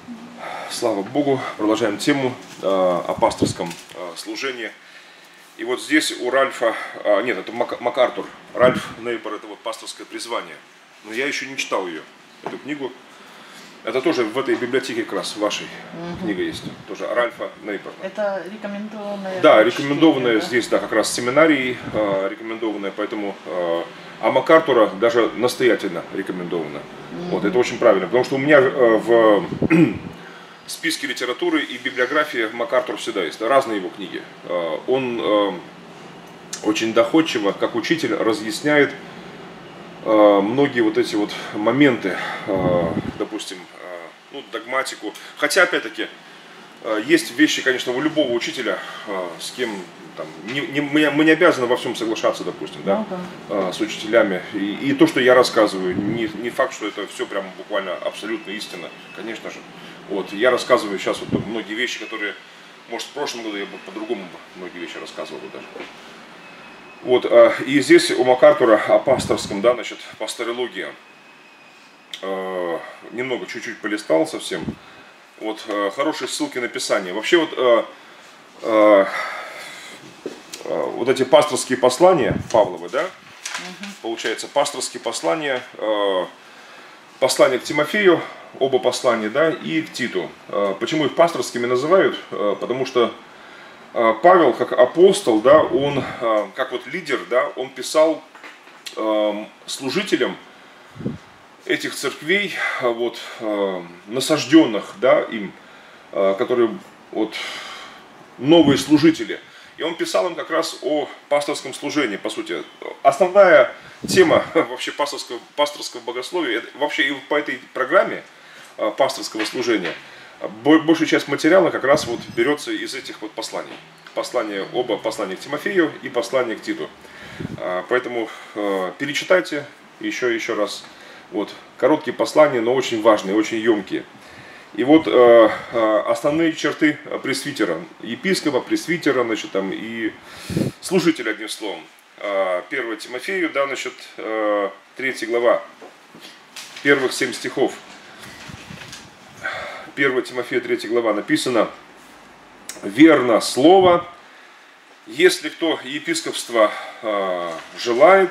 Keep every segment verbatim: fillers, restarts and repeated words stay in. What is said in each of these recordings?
Слава Богу, продолжаем тему э, о пасторском э, служении. И вот здесь у Ральфа, э, нет, это Мак, МакАртур, Ральф Нейбор, это вот пасторское призвание. Но я еще не читал ее, эту книгу. Это тоже в этой библиотеке как раз вашей угу. книга есть, тоже Ральфа Нейбор. Это рекомендованная? Да, рекомендованная да? здесь, да, как раз семинарии э, рекомендованная, поэтому... Э, а МакАртура даже настоятельно рекомендовано. Mm-hmm. Вот, это очень правильно, потому что у меня э, в списке литературы и библиографии МакАртур всегда есть, разные его книги. Э, он э, очень доходчиво, как учитель, разъясняет э, многие вот эти вот моменты, э, допустим, э, ну, догматику. Хотя, опять-таки, э, есть вещи, конечно, у любого учителя, э, с кем... Там, не, не, мы, мы не обязаны во всем соглашаться, допустим, да, ну, да. с учителями. И, и то, что я рассказываю, не, не факт, что это все прям буквально абсолютно истина, конечно же. Вот, я рассказываю сейчас вот многие вещи, которые, может, в прошлом году я бы по-другому многие вещи рассказывал бы даже. Вот, и здесь у МакАртура о пасторском, да, значит, пасторология. Немного, чуть-чуть полистал совсем. Вот, хорошие ссылки на Писание. Вообще вот... Вот эти пасторские послания Павловы, да, угу. получается, пасторские послания, э, послание к Тимофею, оба послания, да, и к Титу. Э, почему их пасторскими называют? Э, потому что э, Павел, как апостол, да, он, э, как вот лидер, да, он писал э, служителям этих церквей, вот, э, насажденных, да, им, э, которые, вот, новые служители. И он писал им как раз о пасторском служении, по сути. Основная тема вообще пасторского, пасторского богословия, вообще и по этой программе пасторского служения, большая часть материала как раз вот берется из этих вот посланий. Послания, оба послания к Тимофею и послания к Титу. Поэтому перечитайте еще еще раз. Вот, короткие послания, но очень важные, очень емкие. И вот э, основные черты пресвитера, епископа, пресвитера, значит, там, и служителя, одним словом. первое Тимофею, да, значит, э, третья глава, первых семь стихов. первое Тимофея, третья глава написано: «Верно слово, если кто епископства э, желает,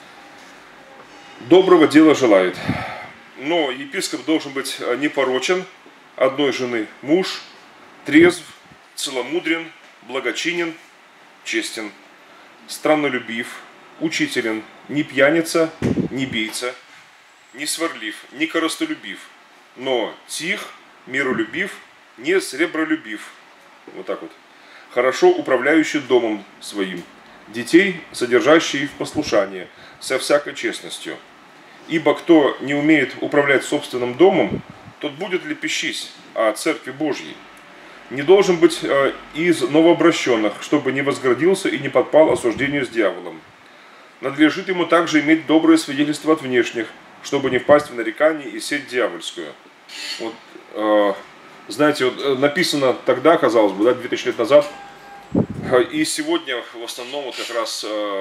доброго дела желает. Но епископ должен быть непорочен, одной жены муж, трезв, целомудрен, благочинен, честен, страннолюбив, учителен, не пьяница, не бийца, не сварлив, не корыстолюбив, но тих, миролюбив, не сребролюбив». Вот так вот. «Хорошо управляющий домом своим, детей, содержащий в послушании, со всякой честностью. Ибо кто не умеет управлять собственным домом, тот будет лепещись о Церкви Божьей. Не должен быть э, из новообращенных, чтобы не возгордился и не подпал осуждению с дьяволом. Надлежит ему также иметь доброе свидетельство от внешних, чтобы не впасть в нарекание и сеть дьявольскую». Вот, э, знаете, вот, написано тогда, казалось бы, да, две тысячи лет назад, э, и сегодня в основном вот как раз э,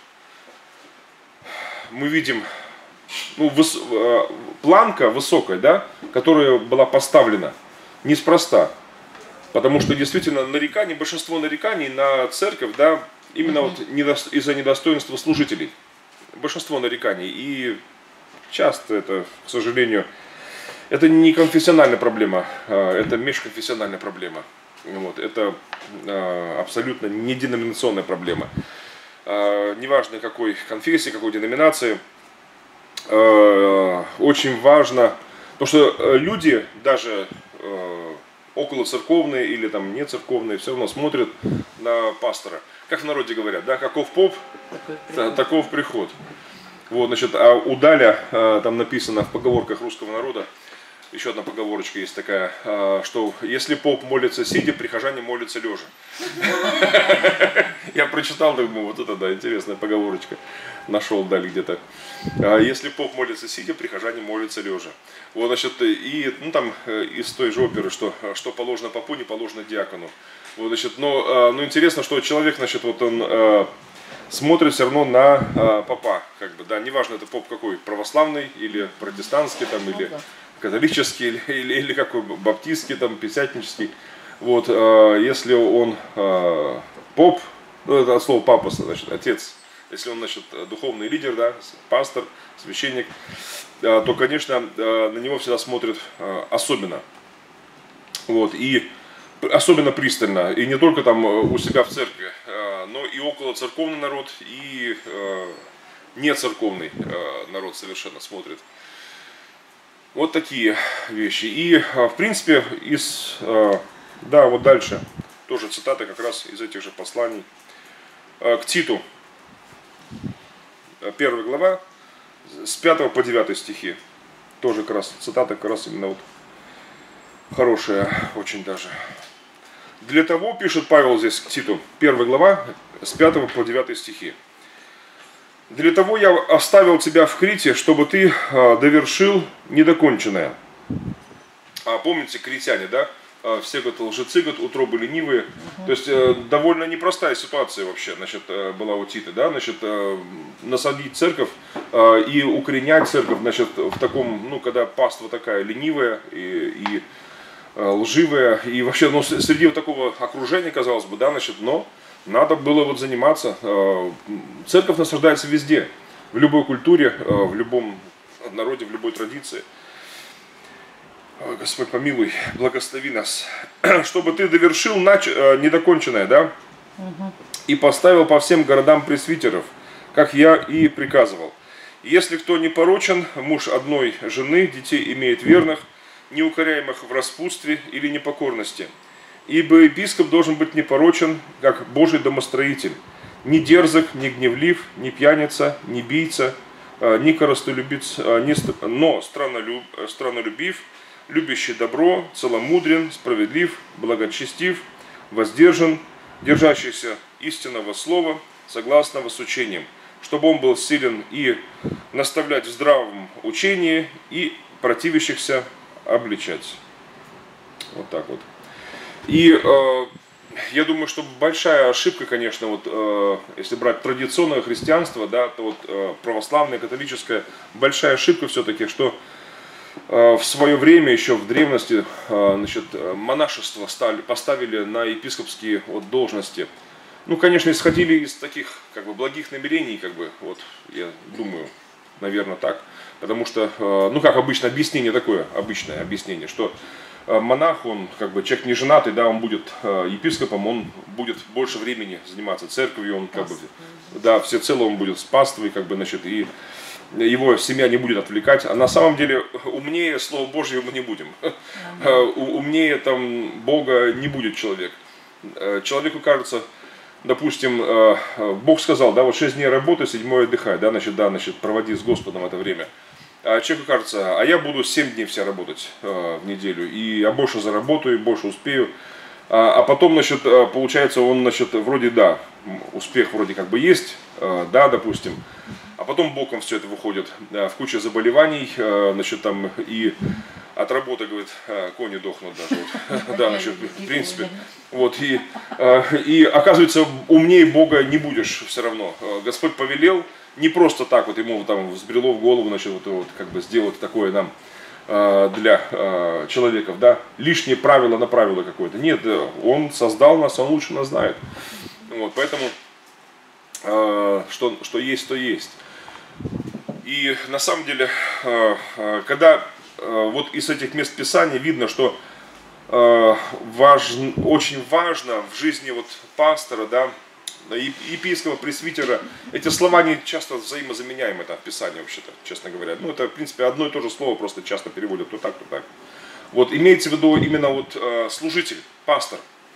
мы видим... Ну, выс, э, планка высокая, да, которая была поставлена неспроста. Потому что действительно нареканий, большинство нареканий на церковь, да, именно mm-hmm. вот недо, из-за недостоинства служителей. Большинство нареканий. И часто это, к сожалению, это не конфессиональная проблема, это межконфессиональная проблема. Вот, это э, абсолютно не деноминационная проблема. Э, неважно какой конфессии, какой деноминации. Очень важно, потому что люди, даже э, около церковные или там не церковные, все равно смотрят на пастора. Как в народе говорят, да, каков поп, приход. таков приход. Вот, значит, а у Даля э, там написано в поговорках русского народа, еще одна поговорочка есть такая, э, что если поп молится сидя, прихожане молятся лежа. Я прочитал, думаю, вот это, да, интересная поговорочка. Нашел, дали где-то. Если поп молится сидя, прихожане молятся лежа. Вот, значит, и, ну, там, из той же оперы, что, что положено попу, не положено диакону. Вот, значит, но, ну, интересно, что человек, значит, вот он смотрит все равно на попа, как бы, да, неважно, это поп какой, православный или протестантский, там, или католический или, или, или какой баптистский, там, пятидесятнический. Вот, э, если он э, поп, ну это от слова папа, значит, отец, если он, значит, духовный лидер, да, пастор, священник, э, то, конечно, э, на него всегда смотрят э, особенно. Вот, и особенно пристально, и не только там у себя в церкви, э, но и около церковный народ, и э, не церковный э, народ совершенно смотрит. Вот такие вещи. И, э, в принципе, из... Э, Да, вот дальше, тоже цитаты как раз из этих же посланий. К Титу, первая глава, с пятого по девятый стихи. Тоже как раз цитата, как раз именно вот хорошая, очень даже. Для того, пишет Павел здесь к Титу, первая глава, с пятого по девятый стихи. Для того я оставил тебя в Крите, чтобы ты довершил недоконченное. А помните, критяне, да? Все, говорят, лжецы, говорят, утробы ленивые. Uh-huh. То есть э, довольно непростая ситуация вообще, значит, э, была у Тита, да, значит, э, насадить церковь э, и укоренять церковь, значит, в таком, ну, когда паства такая ленивая и, и э, лживая, и вообще, ну, среди вот такого окружения, казалось бы, да, значит, но надо было вот заниматься. Э, церковь насаждается везде, в любой культуре, э, в любом народе, в любой традиции. Господь помилуй, благослови нас, чтобы ты довершил нач... недоконченное, да, угу. И поставил по всем городам пресвитеров, как я и приказывал. Если кто не порочен, муж одной жены, детей имеет верных, неукоряемых в распутстве или непокорности. Ибо епископ должен быть непорочен, как Божий домостроитель, не дерзок, не гневлив, не пьяница, не бийца, не коростолюбец, но страннолюб... страннолюбив, любящий добро, целомудрен, справедлив, благочестив, воздержан, держащийся истинного слова, согласного с учением, чтобы он был силен и наставлять в здравом учении, и противящихся обличать. Вот так вот. И э, я думаю, что большая ошибка, конечно, вот, э, если брать традиционное христианство, да, то вот э, православное, католическое, большая ошибка все-таки, что в свое время, еще в древности, значит, монашество стали, поставили на епископские вот, должности. Ну, конечно, исходили из таких как бы, благих намерений, как бы, вот, я думаю, наверное, так. Потому что, ну, как обычно, объяснение такое, обычное объяснение, что монах, он, как бы, человек не женатый, да, он будет епископом, он будет больше времени заниматься церковью, он, как бы, да, всецело он будет с паствой, как бы, значит, и его семья не будет отвлекать, а на самом деле умнее Слова Божьего мы не будем. Умнее там Бога не будет человек. Человеку кажется, допустим, Бог сказал, да, вот шесть дней работы, седьмое отдыхай, да, значит, да, значит, проводи с Господом это время. А человеку кажется, а я буду семь дней все работать в неделю, и я больше заработаю, больше успею. А потом, значит, получается, он, значит, вроде, да, успех вроде как бы есть, да, допустим, а потом боком все это выходит в кучу заболеваний, значит, там и от работы, говорит, кони дохнут даже, вот. Да, значит, в принципе, вот, и, и оказывается, умнее Бога не будешь все равно. Господь повелел, не просто так вот ему там взбрело в голову, значит, вот, вот как бы сделать такое нам для человеков, да, лишнее правило на правило какое-то. Нет, он создал нас, он лучше нас знает. Вот, поэтому, что, что есть, то есть. И на самом деле, когда вот из этих мест Писания видно, что важно, очень важно в жизни вот пастора, да, епископа, пресвитера, эти слова не часто взаимозаменяемы там в Писании вообще-то, честно говоря. Ну, это, в принципе, одно и то же слово, просто часто переводят то так, то так. Вот, имеется в виду именно вот служитель, пастор.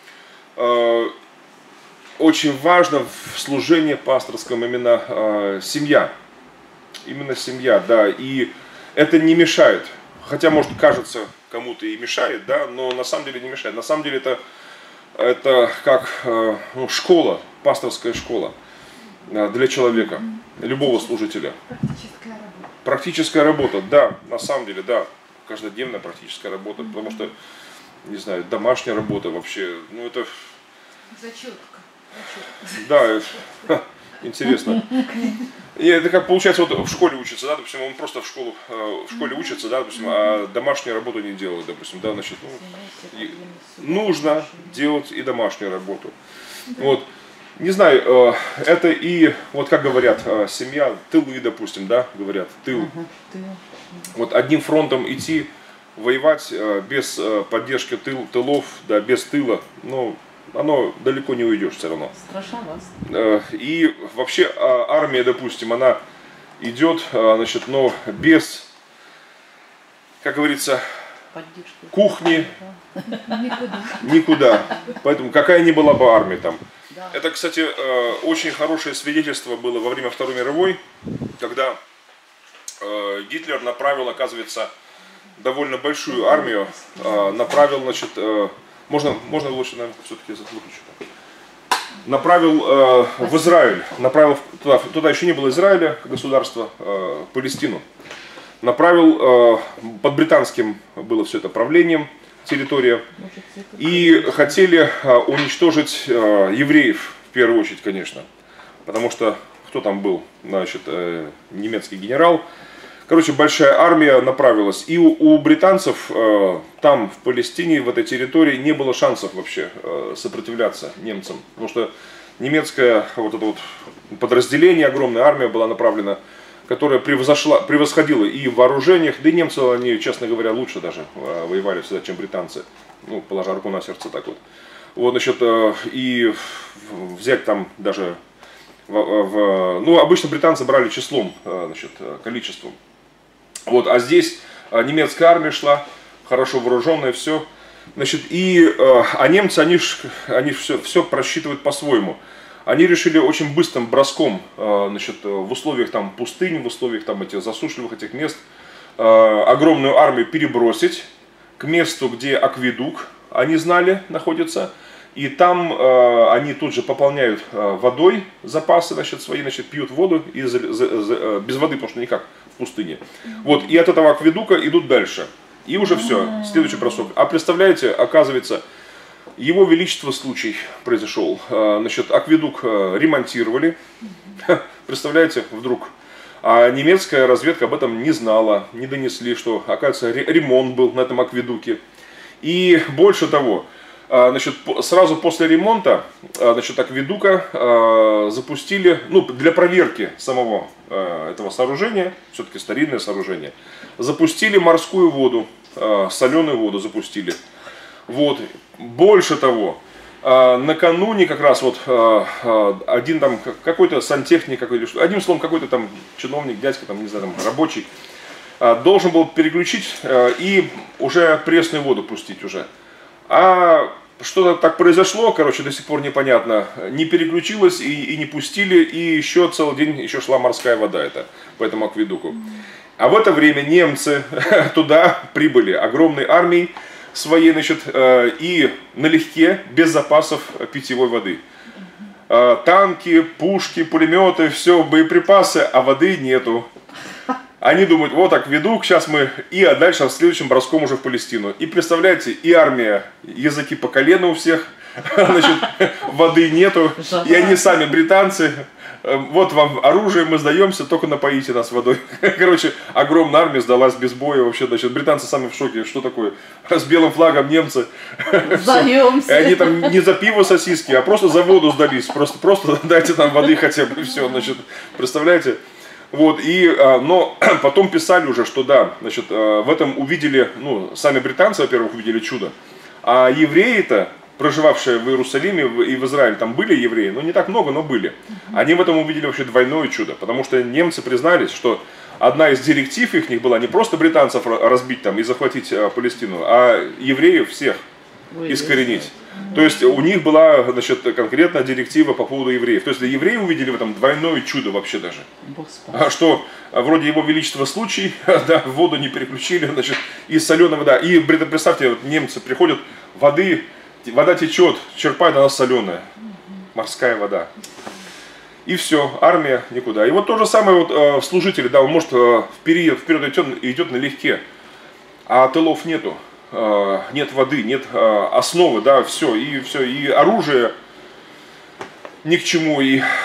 Очень важно в служении пасторском именно семья. Именно семья, да, и это не мешает. Хотя, может, кажется, кому-то и мешает, да, но на самом деле не мешает. На самом деле это, это как ну, школа, пасторская школа для человека, любого служителя. Практическая работа. Практическая работа, да, на самом деле, да, каждодневная практическая работа, mm-hmm. потому что, не знаю, домашняя работа вообще, ну это... Зачетка. Да, Интересно. И это как получается, вот в школе учится, да, допустим, он просто в школу, в школе учится, да, допустим, а домашнюю работу не делает, допустим, да, значит, ну, нужно делать и домашнюю работу. Вот, не знаю, это и, вот как говорят, семья, тылы, допустим, да, говорят, тыл. Вот одним фронтом идти, воевать без поддержки тыл, тылов, да, без тыла, ну, оно далеко не уйдешь все равно. Страшно вас. И вообще армия, допустим, она идет, значит, но без, как говорится, Поддержки. кухни Никуда. никуда. Поэтому какая ни была бы армия там. Да. Это, кстати, очень хорошее свидетельство было во время Второй мировой, когда Гитлер направил, оказывается, довольно большую армию, направил, значит, можно, можно лучше, наверное, все-таки выключить. Направил э, в Израиль, направил туда, туда еще не было Израиля, государства, э, Палестину. Направил, э, под британским было все это правлением, территория. И хотели э, уничтожить э, евреев, в первую очередь, конечно. Потому что, кто там был, значит, э, немецкий генерал. Короче, большая армия направилась. И у, у британцев э, там, в Палестине, в этой территории, не было шансов вообще э, сопротивляться немцам. Потому что немецкое вот это вот подразделение, огромная армия была направлена, которая превзошла, превосходила и в вооружениях. Да и немцы, они, честно говоря, лучше даже э, воевали всегда, чем британцы. Ну, положа руку на сердце так вот. Вот, значит, э, и взять там даже... В, в, ну, обычно британцы брали числом, э, значит, количеством. Вот, а здесь немецкая армия шла, хорошо вооруженная, все. Значит, и, э, а немцы, они, ж, они все, все просчитывают по-своему. Они решили очень быстрым броском, э, значит, в условиях там пустынь, в условиях там этих засушливых этих мест, э, огромную армию перебросить к месту, где акведук, они знали, находится. И там э, они тут же пополняют э, водой запасы, значит, свои, значит, пьют воду и за, за, за, без воды, потому что никак в пустыне. Вот, и от этого акведука идут дальше. И уже все, следующий бросок. А представляете, оказывается, его величество случай произошел. Э, значит, акведук э, ремонтировали. Представляете, вдруг. А немецкая разведка об этом не знала, не донесли, что, оказывается, ремонт был на этом акведуке. И больше того, значит, сразу после ремонта, значит, акведука запустили, ну, для проверки самого этого сооружения, все-таки старинное сооружение, запустили морскую воду, соленую воду запустили. Вот. Больше того, накануне как раз вот один там какой-то сантехник, какой-то, одним словом, какой-то там чиновник, дядька, там, не знаю, там, рабочий, должен был переключить и уже пресную воду пустить уже. А что-то так произошло, короче, до сих пор непонятно. Не переключилось и, и не пустили, и еще целый день еще шла морская вода это, по этому акведуку. А в это время немцы туда прибыли огромной армией своей, значит, и налегке, без запасов питьевой воды. Танки, пушки, пулеметы, все, боеприпасы, а воды нету. Они думают, вот акведук, сейчас мы, и а дальше в следующем броском уже в Палестину. И представляете, и армия, языки по колено у всех, значит, воды нету, и они сами британцы, вот вам оружие, мы сдаемся, только напоите нас водой. Короче, огромная армия сдалась без боя вообще, значит, британцы сами в шоке, что такое, с белым флагом немцы. Сдаемся. И они там не за пиво сосиски, а просто за воду сдались, просто, просто дайте нам воды хотя бы, все, значит, представляете? Вот, и, но потом писали уже, что да, значит, в этом увидели, ну, сами британцы, во-первых, увидели чудо, а евреи-то, проживавшие в Иерусалиме и в Израиле, там были евреи, ну не так много, но были, они в этом увидели вообще двойное чудо, потому что немцы признались, что одна из директив их была не просто британцев разбить там и захватить Палестину, а евреев всех искоренить. То есть у них была, значит, конкретная директива по поводу евреев. То есть евреи увидели в этом двойное чудо вообще даже. Господи. Что вроде его величества случай, да, воду не переключили, значит, и соленая вода. И представьте, вот немцы приходят, воды, вода течет, черпает, она соленая, морская вода. И все, армия никуда. И вот то же самое вот э, служители, да, он может э, вперед, вперед идет, идет налегке, а тылов нету. Нет воды, нет основы, да, все, и все, и оружие ни к чему, и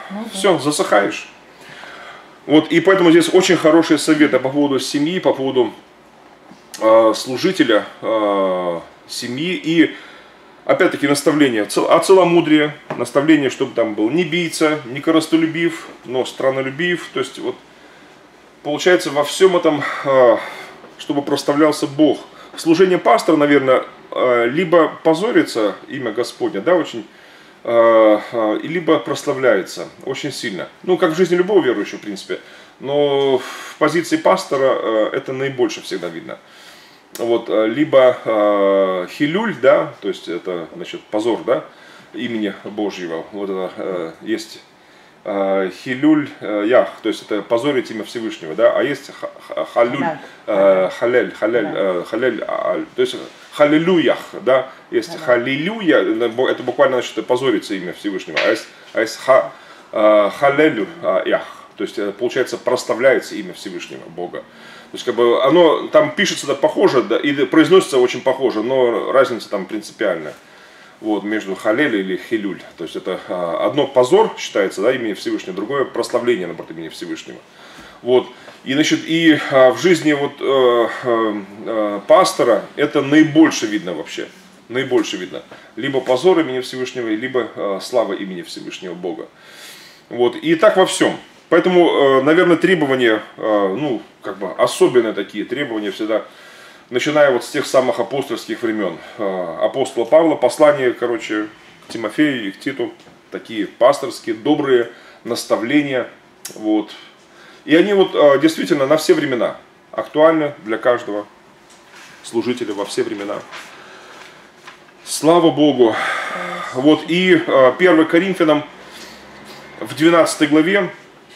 Ну, да. все, засыхаешь. Вот, и поэтому здесь очень хорошие советы по поводу семьи, по поводу э, служителя э, семьи. И опять-таки наставление о целомудрии, наставление, чтобы там был не бийца, не корыстолюбив, но страннолюбив. То есть вот получается во всем этом, э, чтобы прославлялся Бог. Служение пастора, наверное, э, либо позорится имя Господня, да, очень, э, э, либо прославляется очень сильно. Ну, как в жизни любого верующего, в принципе. Но в позиции пастора э, это наибольше всегда видно. Вот, либо э, хилюль, да, то есть это, значит, позор, да, имени Божьего. Вот это э, есть э, хилюль э, ях, то есть это позорить имя Всевышнего, да, а есть халюль, э, халель, халель, э, халель, э, то есть халилюях, да, есть халилюя, это буквально значит позориться имя Всевышнего, а есть, а есть ха, э, халелю ях, то есть получается прославляется имя Всевышнего Бога. То есть, как бы, оно там пишется да, похоже, да, и произносится очень похоже, но разница там принципиальная. Вот, между халель или хилюль. То есть, это а, одно позор считается, да, имени Всевышнего, другое прославление, наоборот, имени Всевышнего. Вот. И, значит, и а, в жизни вот, а, а, пастора это наибольше видно вообще. Наибольше видно. Либо позор имени Всевышнего, либо а, слава имени Всевышнего Бога. Вот. И так во всем. Поэтому, наверное, требования, ну, как бы особенные такие требования всегда, начиная вот с тех самых апостольских времен. Апостола Павла, послания, короче, к Тимофею и к Титу, такие пасторские, добрые наставления. Вот. И они вот действительно на все времена актуальны для каждого служителя во все времена. Слава Богу. Вот. И первое Коринфянам в двенадцатой главе,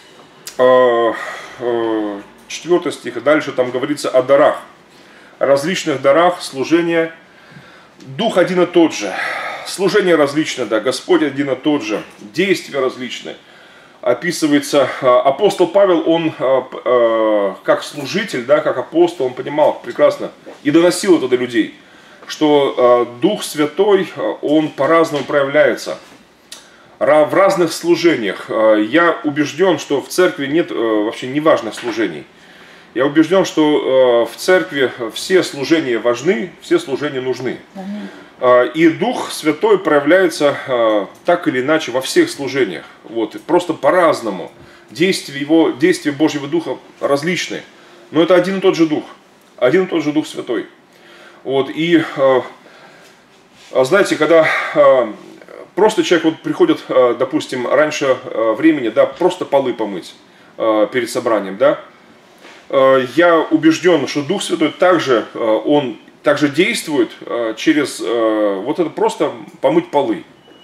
четвёртый стих, и дальше там говорится о дарах, о различных дарах служения. Дух один и тот же, служение различное, да, Господь один и тот же, действия различные. Описывается апостол Павел, он как служитель, да, как апостол, он понимал прекрасно и доносил это до людей, что Дух Святой, он по-разному проявляется. В разных служениях. Я убежден, что в церкви нет вообще неважных служений. Я убежден, что в церкви все служения важны, все служения нужны. И Дух Святой проявляется так или иначе во всех служениях. Вот, просто по-разному. Действия его, действия Божьего Духа различны. Но это один и тот же Дух. Один и тот же Дух Святой. Вот, и знаете, когда просто человек вот приходит, допустим, раньше времени, да, просто полы помыть перед собранием, да, я убежден, что Дух Святой также, он также действует через вот это просто помыть полы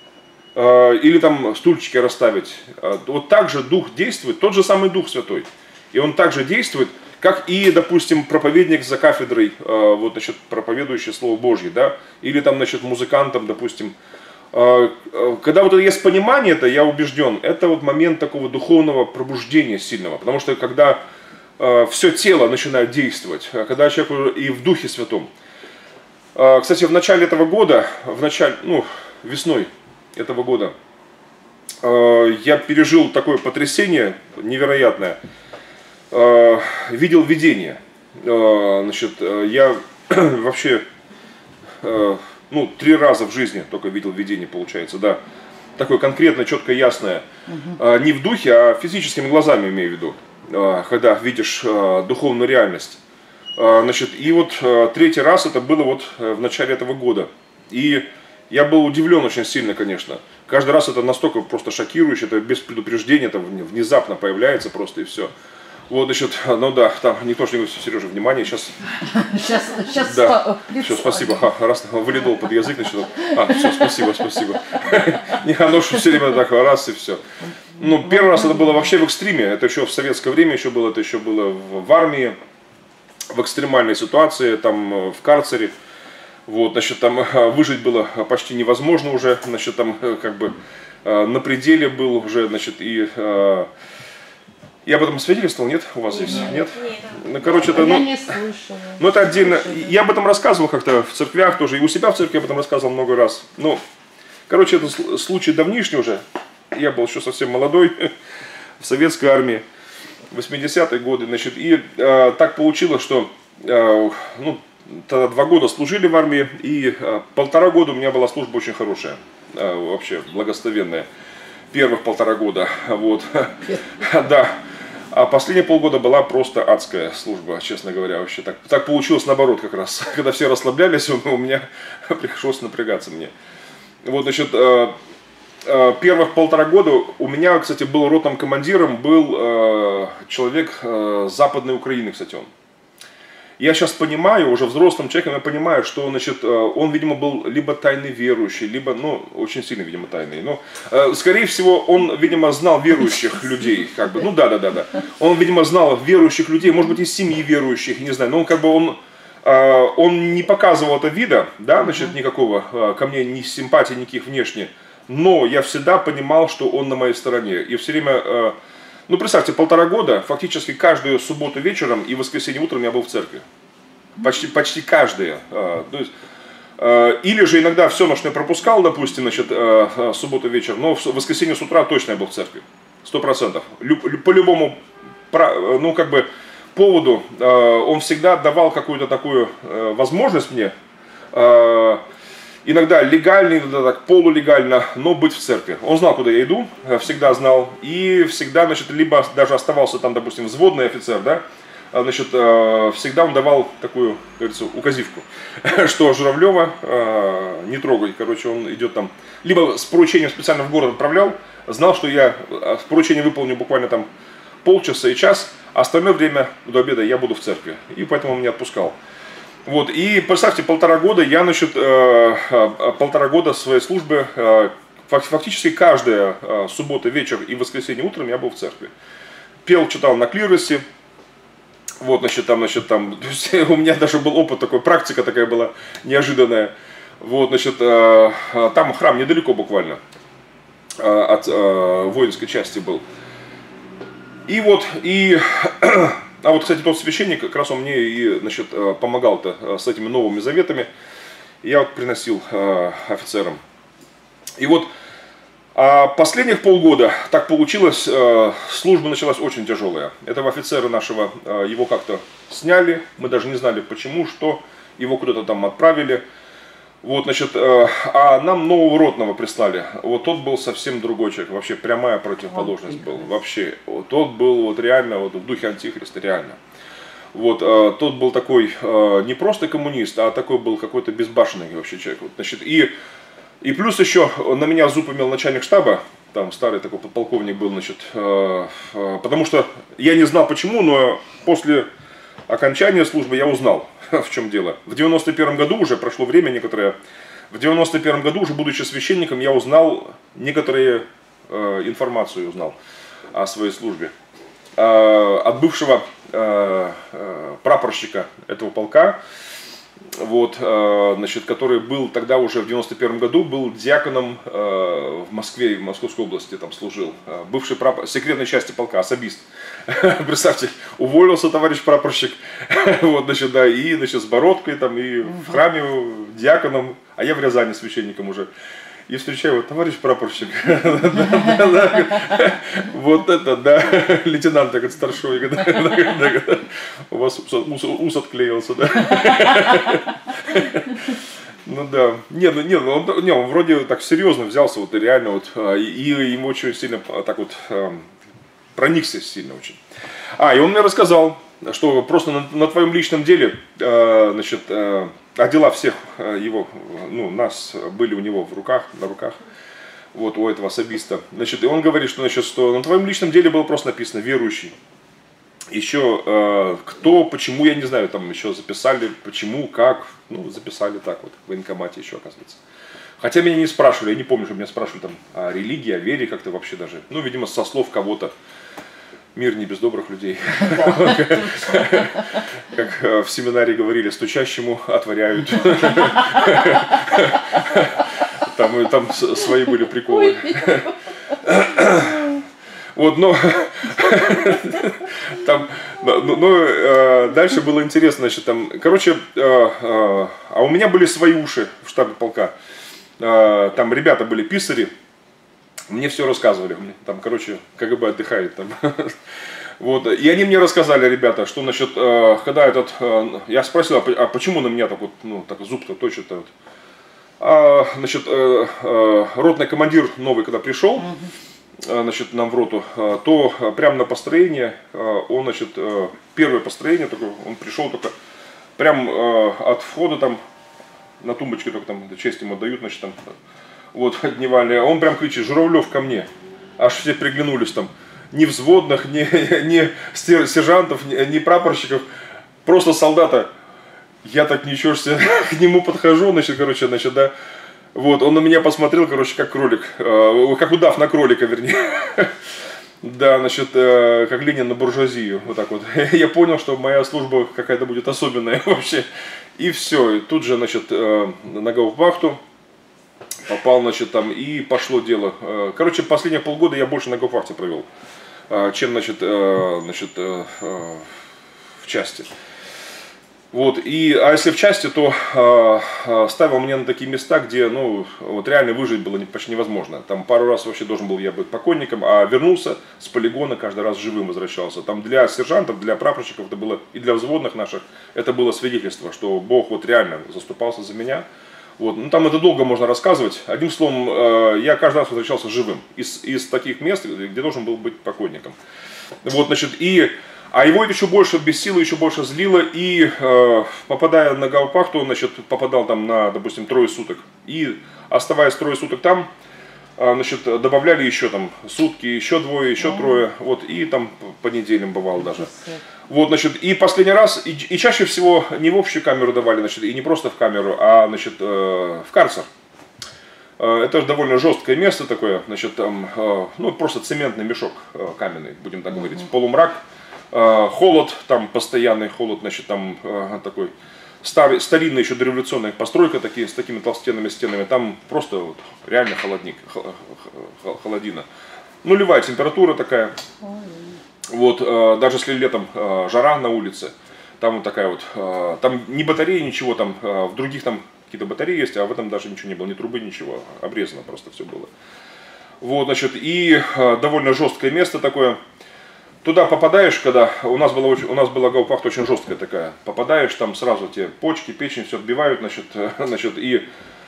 или там стульчики расставить. Вот так же Дух действует, тот же самый Дух Святой, и он также действует, как и, допустим, проповедник за кафедрой, вот, значит, проповедующий Слово Божье, да, или там, значит, музыкантом, допустим. Когда вот есть понимание, это я убежден, это вот момент такого духовного пробуждения сильного. Потому что когда э, все тело начинает действовать, когда человек и в Духе Святом. Э, кстати, в начале этого года, в начале, ну, весной этого года, э, я пережил такое потрясение невероятное. Э, видел видение. Э, значит, я вообще... Э, Ну, три раза в жизни только видел видение, получается, да. Такое конкретное, четко, ясное. Угу. Не в духе, а физическими глазами, имею в виду. Когда видишь духовную реальность. Значит, и вот третий раз это было вот в начале этого года. И я был удивлен очень сильно, конечно. Каждый раз это настолько просто шокирующе, это без предупреждения, это внезапно появляется просто и все. Вот, значит, ну да, там никто же не говорит, Сережа, внимание, сейчас... Сейчас, сейчас да. Все, спасибо, ха, раз вылетел под язык, начал, а, все, спасибо, спасибо. Не, оно что все время так, раз и все. Ну, первый раз это было вообще в экстриме, это еще в советское время еще было, это еще было в армии, в экстремальной ситуации, там, в карцере. Вот, значит, там выжить было почти невозможно уже, значит, там, как бы, на пределе был уже, значит, и... Я об этом свидетельствовал, нет? У вас здесь? Нет? Нет? Ну, короче, это, ну, я не слышала. Ну, это отдельно. Я об этом рассказывал как-то в церквях тоже, и у себя в церкви об этом рассказывал много раз. Ну, короче, это случай давнишний уже. я был еще совсем молодой в советской армии, восьмидесятые годы, значит, и э, так получилось, что э, ну, тогда два года служили в армии, и э, полтора года у меня была служба очень хорошая, э, вообще благословенная, первых полтора года, вот, да. А последние полгода была просто адская служба, честно говоря, вообще так, так получилось наоборот как раз. Когда все расслаблялись, у меня пришлось напрягаться мне. Вот, значит, первых полтора года у меня, кстати, был ротным командиром, был человек с Западной Украины, кстати, он. Я сейчас понимаю, уже взрослым человеком, я понимаю, что, значит, он, видимо, был либо тайный верующий, либо, ну, очень сильно, видимо, тайный. Но, скорее всего, он, видимо, знал верующих людей, как бы, ну, да-да-да. Он, видимо, знал верующих людей, может быть, из семьи верующих, не знаю, но он, как бы, он, он не показывал это вида, да, значит, никакого, ко мне ни симпатии никаких внешне, но я всегда понимал, что он на моей стороне, и все время... Ну, представьте, полтора года, фактически каждую субботу вечером и воскресенье утром я был в церкви. Почти, почти каждая. То есть, или же иногда все, на что я пропускал, допустим, значит, субботу вечером, но в воскресенье с утра точно я был в церкви. Сто процентов. По любому, ну, как бы, поводу он всегда давал какую-то такую возможность мне, иногда легально, иногда так полулегально, но быть в церкви. Он знал, куда я иду, всегда знал. И всегда, значит, либо даже оставался там, допустим, взводный офицер, да, значит, всегда он давал такую, говорится, указивку, что Журавлева не трогай. Короче, он идет там, либо с поручением специально в город отправлял, знал, что я поручение выполню буквально там полчаса и час, а остальное время до обеда я буду в церкви. И поэтому он меня отпускал. Вот, и представьте, полтора года я, значит, полтора года своей службы, фактически каждая суббота вечер и воскресенье утром я был в церкви. Пел, читал на клиросе, вот, значит, там, значит, там, у меня даже был опыт такой, практика такая была неожиданная. Вот, значит, там храм недалеко буквально от воинской части был. И вот, и... А вот, кстати, тот священник, как раз он мне и, значит, помогал-то с этими новыми заветами. Я вот приносил э, офицерам. И вот а последних полгода так получилось, э, служба началась очень тяжелая. Этого офицера нашего, э, его как-то сняли, мы даже не знали почему, что, его куда-то там отправили. Вот, значит, э, а нам нового ротного прислали. Вот тот был совсем другой человек, вообще прямая противоположность был. Вообще, вот, тот был вот реально вот, в духе антихриста, реально. Вот, э, тот был такой э, не просто коммунист, а такой был какой-то безбашенный вообще человек. Вот, значит, и, и плюс еще на меня зуб имел начальник штаба, там старый такой подполковник был, значит, э, э, потому что я не знал почему, но после окончания службы я узнал, в чем дело. В девяносто первом году, уже прошло время некоторое, в девяносто первом году, уже будучи священником, я узнал некоторые э, информацию узнал о своей службе. Э, от бывшего э, э, прапорщика этого полка, вот, э, значит, который был тогда уже в девяносто первом году, был диаконом э, в Москве, в Московской области там служил. Э, бывший прапор, секретной части полка, особист. Представьте, уволился товарищ прапорщик, вот, значит, да, и, значит, с бородкой там, и в храме диаконом, а я в Рязани священником уже. И встречаю его, товарищ прапорщик, вот это, да, лейтенант такой старшой, у вас ус отклеился, да. Ну да, не, ну не, он, не, он вроде так серьезно взялся, вот и реально, вот, и, и ему очень сильно так вот проникся сильно очень. А, и он мне рассказал, что просто на, на твоем личном деле, э, значит, э, а дела всех его, ну, нас были у него в руках, на руках, вот у этого особиста. Значит, и он говорит, что, значит, что на твоем личном деле было просто написано «верующий». Еще э, кто, почему, я не знаю, там еще записали, почему, как, ну, записали так вот, в военкомате еще, оказывается. Хотя меня не спрашивали, я не помню, что меня спрашивали там о религии, о вере как-то вообще даже. Ну, видимо, со слов кого-то. Мир не без добрых людей. Как в семинаре говорили, стучащему отворяют. Там свои были приколы. Вот, но там, ну, дальше было интересно, значит, там, короче, а у меня были свои уши в штабе полка. Там ребята были писари, Мне все рассказывали, там, короче, КГБ отдыхает там. Вот. И они мне рассказали, ребята, что, значит, когда этот, я спросил, а почему на меня так вот, ну, так зуб-то точит-то вот. А, значит, ротный командир новый, когда пришел, значит, нам в роту, то прямо на построение, он, значит, первое построение, такое, он пришел только прям от входа там, на тумбочке только там, честь ему дают, значит, там, вот, дневали, он прям кричит: Журавлев, ко мне. Аж все приглянулись там, ни взводных, ни, ни сержантов, ни, ни прапорщиков, просто солдата. Я так ничего себе к нему подхожу, значит, короче, значит, да, вот, он на меня посмотрел, короче, как кролик, э, как удав на кролика, вернее, да, значит, э, как Ленин на буржуазию, вот так вот. Я понял, что моя служба какая-то будет особенная вообще, и все, и тут же, значит, э, на гауптвахту попал, значит, там, и пошло дело. Э, короче, последние полгода я больше на гауптвахте провел, э, чем, значит, э, значит, э, э, в части. Вот, и, а если в части, то э, ставил меня на такие места, где, ну, вот реально выжить было почти невозможно. Там пару раз вообще должен был я быть покойником, а вернулся с полигона, каждый раз живым возвращался. Там для сержантов, для прапорщиков это было, и для взводных наших, это было свидетельство, что Бог вот реально заступался за меня. Вот, ну, там это долго можно рассказывать. Одним словом, э, я каждый раз возвращался живым из, из таких мест, где должен был быть покойником. Вот, значит, и... А его это еще больше бесило, еще больше злило, и э, попадая на гауптвахту, он, значит, попадал там на, допустим, трое суток, и оставаясь трое суток там, э, значит, добавляли еще там сутки, еще двое, еще mm-hmm. трое, вот, и там по неделям бывало mm-hmm. даже. Вот, значит, и последний раз, и, и чаще всего не в общую камеру давали, значит, и не просто в камеру, а, значит, э, в карцер. Э, это же довольно жесткое место такое, значит, там, э, ну, просто цементный мешок э, каменный, будем так mm-hmm. говорить, полумрак. Холод, там постоянный холод, значит, там такой старый, старинная еще дореволюционная постройка, такие, с такими толстенными стенами, там просто вот, реально холодник, холодина. Нулевая температура такая, вот, даже если летом жара на улице, там вот такая вот, там ни батареи, ничего, там в других там какие-то батареи есть, а в этом даже ничего не было, ни трубы, ничего, обрезано просто все было. Вот, значит, и довольно жесткое место такое. Туда попадаешь, когда у нас была, у нас была гауптвахта очень жесткая такая, попадаешь, там сразу тебе почки, печень все отбивают, значит, значит и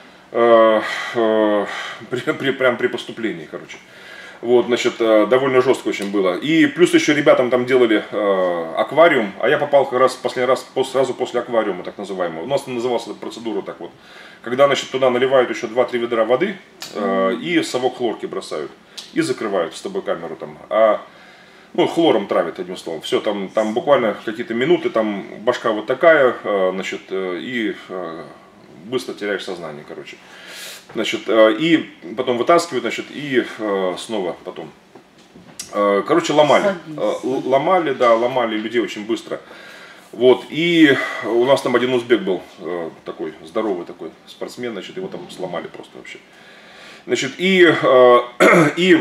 э, э, при, при, прям при поступлении, короче. Вот, значит, э, довольно жестко очень было. И плюс еще ребятам там делали э, аквариум, а я попал как раз последний раз пос, сразу после аквариума, так называемого. У нас называлась эта процедура так вот. Когда, значит, туда наливают еще два-три ведра воды э, и совок хлорки бросают. И закрывают с тобой камеру там. А ну, хлором травят, одним словом. Все, там, там буквально какие-то минуты, там башка вот такая, значит, и быстро теряешь сознание, короче. Значит, и потом вытаскивают, значит, и снова потом. Короче, ломали. Ломали, да, ломали людей очень быстро. Вот, и у нас там один узбек был, такой здоровый такой спортсмен, значит, его там сломали просто вообще. Значит, и, и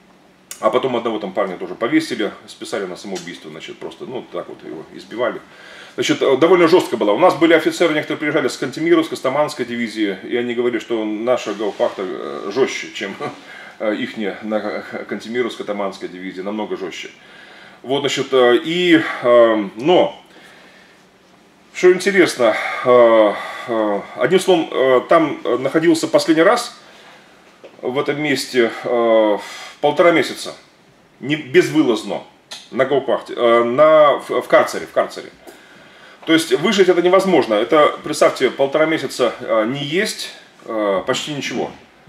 а потом одного там парня тоже повесили, списали на самоубийство, значит, просто, ну, так вот его избивали. Значит, довольно жестко было. У нас были офицеры, некоторые приезжали с Кантемировской, с Таманской дивизии, и они говорили, что наша гауптвахта жестче, чем ихняя на Кантемировской, Таманской дивизии, намного жестче. Вот, значит, и, но, что интересно, одним словом, там находился последний раз в этом месте полтора месяца, не, безвылазно, на гауптвахте, на, в, в карцере, в карцере. То есть выжить это невозможно. Это, представьте, полтора месяца не есть, почти ничего,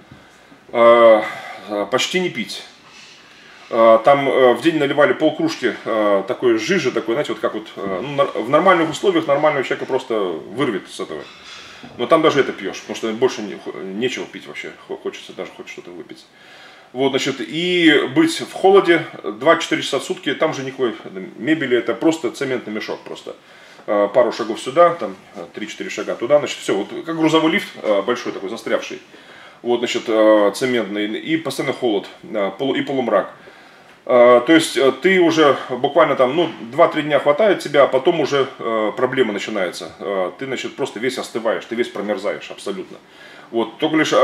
почти не пить. Там в день наливали полкружки такой жижи, такой, знаете, вот как вот, ну, в нормальных условиях нормального человека просто вырвет с этого. Но там даже это пьешь, потому что больше не, нечего пить вообще, хочется даже хоть что-то выпить. Вот, значит, и быть в холоде два-четыре часа в сутки, там же никакой мебели, это просто цементный мешок просто. Пару шагов сюда, там три-четыре шага туда, значит, все, вот как грузовой лифт большой такой, застрявший. Вот, значит, цементный, и постоянно холод, и полумрак. То есть ты уже буквально там, ну, два-три дня хватает тебя, а потом уже проблема начинается. Ты, значит, просто весь остываешь, ты весь промерзаешь абсолютно. Вот, только лишь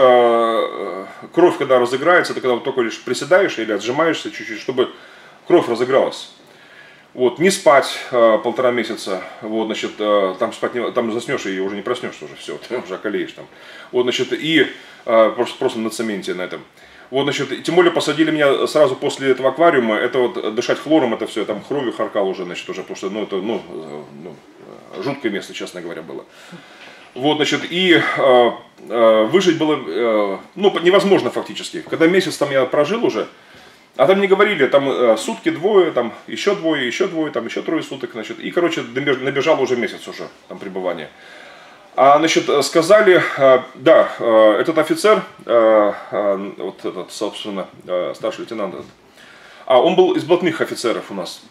кровь, когда разыграется, ты когда вот только лишь приседаешь или отжимаешься чуть-чуть, чтобы кровь разыгралась. Вот, не спать э, полтора месяца, вот, значит, э, там, спать не, там заснешь и уже не проснешься уже, все, ты уже околеешь там. Вот, значит, и э, просто, просто на цементе на этом. Вот, значит, и тем более посадили меня сразу после этого аквариума, это вот дышать хлором, это все, там кровью харкал уже, значит, уже, потому что, ну, это, ну, э, ну жуткое место, честно говоря, было. Вот, значит, и э, э, выжить было, э, ну, невозможно фактически. Когда месяц там я прожил уже, а там не говорили, там э, сутки двое, там еще двое, еще двое, там еще трое суток, значит, и, короче, набежал уже месяц уже, там, пребывания. А, значит, сказали, э, да, э, этот офицер, э, э, вот этот, собственно, э, старший лейтенант, этот, а он был из блатных офицеров у нас.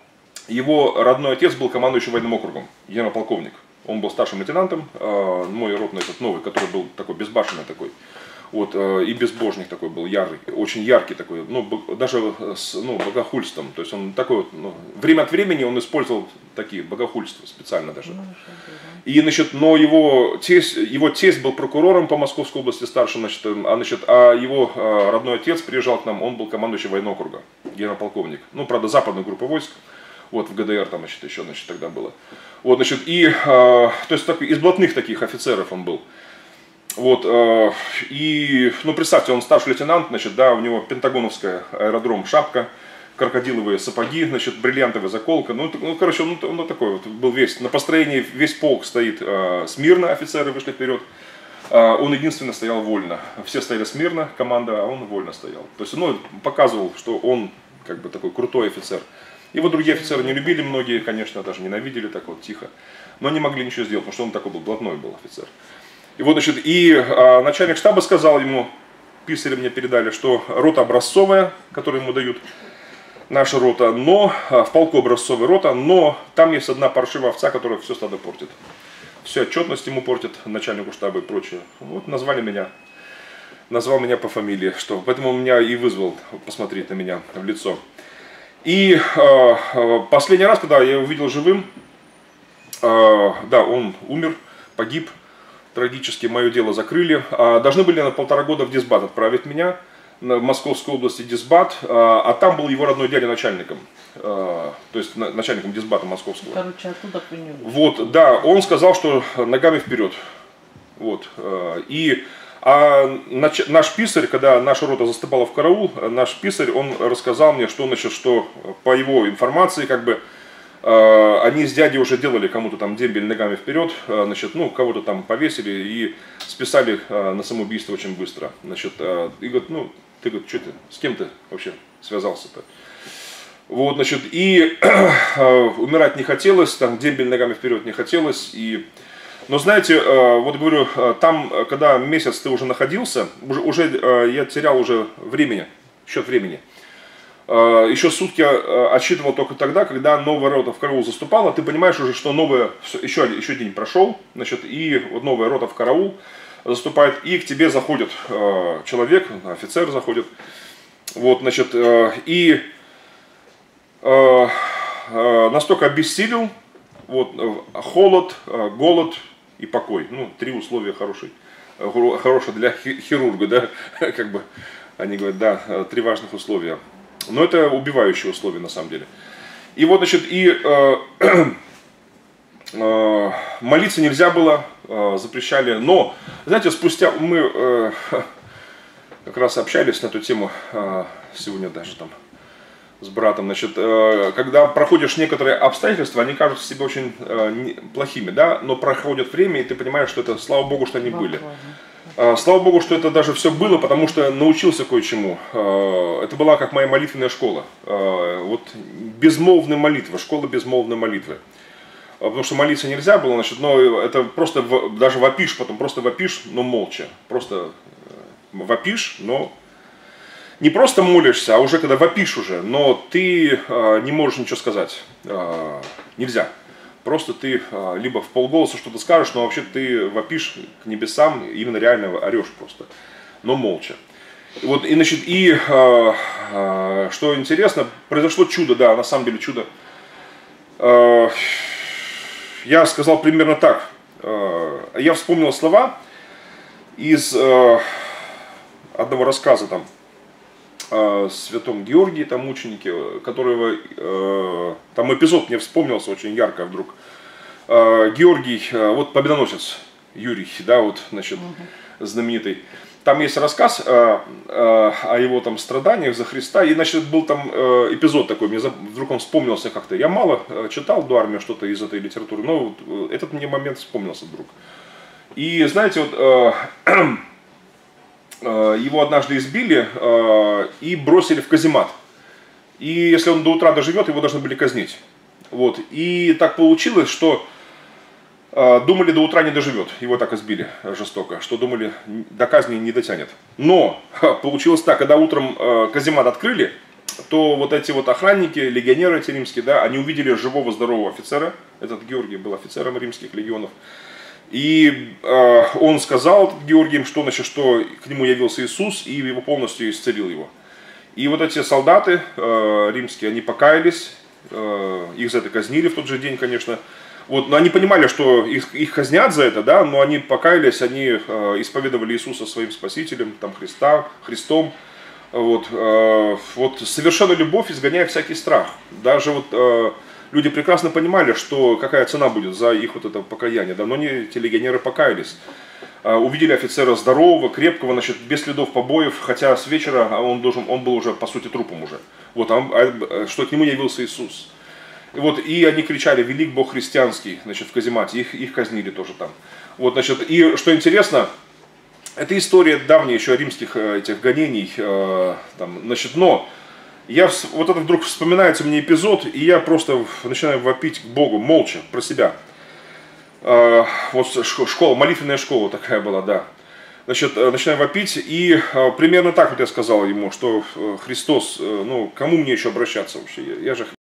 Его родной отец был командующим военным округом, генерал-полковник. Он был старшим лейтенантом, э, мой ротный этот новый, который был такой безбашенный такой. Вот, и безбожник такой был, яркий, очень яркий такой, ну, даже с ну, богохульством. То есть он такой вот, ну, время от времени он использовал такие богохульства специально даже. И, значит, но его тесть, его тесть был прокурором по Московской области старшим, значит, а, значит, а его родной отец приезжал к нам, он был командующий военного округа, генерал-полковник. Ну, правда, западная группа войск, вот в ГДР там, значит, еще, значит, тогда было. Вот, значит, и, то есть, так, из блатных таких офицеров он был. Вот, э, и, ну, представьте, он старший лейтенант, значит, да, у него пентагоновская аэродром шапка, крокодиловые сапоги, значит, бриллиантовая заколка, ну, ну короче, он, он такой вот был весь, на построении весь полк стоит э, смирно, офицеры вышли вперед, э, он единственно стоял вольно, все стояли смирно, команда, а он вольно стоял, то есть, ну, показывал, что он, как бы, такой крутой офицер. Его другие офицеры не любили, многие, конечно, даже ненавидели, так вот, тихо, но не могли ничего сделать, потому что он такой был, блатной был офицер. И вот, значит, и а, начальник штаба сказал ему, писари мне передали, что рота образцовая, которую ему дают, наша рота, но, а, в полку образцовая рота, но там есть одна паршивая овца, которая все стадо портит. Всю отчетность ему портит, начальнику штаба и прочее. Вот назвали меня, назвал меня по фамилии, что, поэтому он меня и вызвал посмотреть на меня в лицо. И а, последний раз, когда я его увидел живым, а, да, он умер, погиб. Трагически мое дело закрыли. Должны были на полтора года в дисбат отправить меня, в Московской области дисбат, а там был его родной дядя начальником, то есть начальником дисбата московского. Короче, оттуда поняли. Вот, да, он сказал, что ногами вперед. Вот. И а наш писарь, когда наша рота заступала в караул, наш писарь, он рассказал мне, что, значит, что по его информации, как бы, они с дядей уже делали кому-то там дембель ногами вперед, значит, ну, кого-то там повесили и списали на самоубийство очень быстро. Значит, и говорит, ну, ты, говорит, что ты, с кем ты вообще связался-то? Вот, значит, и умирать не хотелось, там дембель ногами вперед не хотелось. И... Но знаете, вот говорю, там, когда месяц ты уже находился, уже, уже я терял уже времени, счет времени. Еще сутки отсчитывал только тогда, когда новая рота в караул заступала. Ты понимаешь уже, что новая, еще, еще день прошел, значит, и вот новая рота в караул заступает, и к тебе заходит человек, офицер заходит. Вот, значит, и настолько обессилел, вот, холод, голод и покой. Ну, три условия хорошие, хорошие для хирурга, да, как бы они говорят, да, три важных условия. Но это убивающие условия на самом деле. И вот, значит, и э, э, молиться нельзя было, э, запрещали. Но, знаете, спустя мы э, как раз общались на эту тему э, сегодня даже там с братом. Значит, э, когда проходишь некоторые обстоятельства, они кажутся себе очень э, не, плохими, да, но проходит время, и ты понимаешь, что это, слава Богу, что они были. Слава Богу, что это даже все было, потому что научился кое-чему. Это была как моя молитвенная школа. Вот безмолвная молитва, школа безмолвной молитвы. Потому что молиться нельзя было, значит, но это просто даже вопишь, потом просто вопишь, но молча. Просто вопишь, но не просто молишься, а уже когда вопишь уже, но ты не можешь ничего сказать. Нельзя. Просто ты а, либо в полголоса что-то скажешь, но вообще ты вопишь к небесам, именно реально орешь просто, но молча. Вот, и, значит, и э, э, что интересно, произошло чудо, да, на самом деле чудо. Э, я сказал примерно так. Э, я вспомнил слова из э, одного рассказа там о святом Георгии, там мученике, которого э, там эпизод мне вспомнился очень ярко вдруг. Э, Георгий, э, вот победоносец Юрий, да, вот, значит, угу. знаменитый. Там есть рассказ э, э, о его там страданиях за Христа, и, значит, был там э, эпизод такой, мне вдруг он вспомнился как-то. Я мало э, читал до армии что-то из этой литературы, но вот, э, этот мне момент вспомнился вдруг. И, знаете, вот э, э, его однажды избили э, и бросили в каземат. И если он до утра доживет, его должны были казнить. Вот. И так получилось, что думали, до утра не доживет, его так избили жестоко, что думали, до казни не дотянет. Но получилось так, когда утром каземат открыли, то вот эти вот охранники, легионеры эти римские, да, они увидели живого здорового офицера, этот Георгий был офицером римских легионов, и э, он сказал Георгием, что, значит, что к нему явился Иисус и его полностью исцелил его. И вот эти солдаты э, римские, они покаялись, э, их за это казнили в тот же день, конечно. Вот, но они понимали, что их, их казнят за это, да, но они покаялись, они э, исповедовали Иисуса своим Спасителем, там, Христа, Христом. Вот, э, вот совершенно любовь изгоняет всякий страх. Даже вот э, люди прекрасно понимали, что какая цена будет за их вот это покаяние, да, но они, эти легионеры, покаялись. Э, увидели офицера здорового, крепкого, значит, без следов побоев, хотя с вечера он, должен, он был уже, по сути, трупом уже. Вот, а, что к нему явился Иисус. И, вот, и они кричали: «Велик Бог христианский», значит, в каземате, их, их казнили тоже там. Вот, значит, и что интересно, это история давняя еще римских этих гонений, э, там, значит, но я, вот это вдруг вспоминается мне эпизод, и я просто начинаю вопить к Богу, молча, про себя. Э, вот школа, молитвенная школа такая была, да. Значит, начинаю вопить, и э, примерно так вот я сказал ему, что Христос, э, ну, кому мне еще обращаться вообще, я, я же